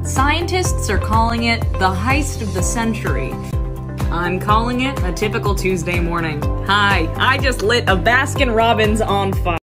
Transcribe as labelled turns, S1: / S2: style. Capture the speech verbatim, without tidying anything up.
S1: Scientists are calling it the heist of the century. I'm calling it a typical Tuesday morning. Hi, I just lit a Baskin Robbins on fire.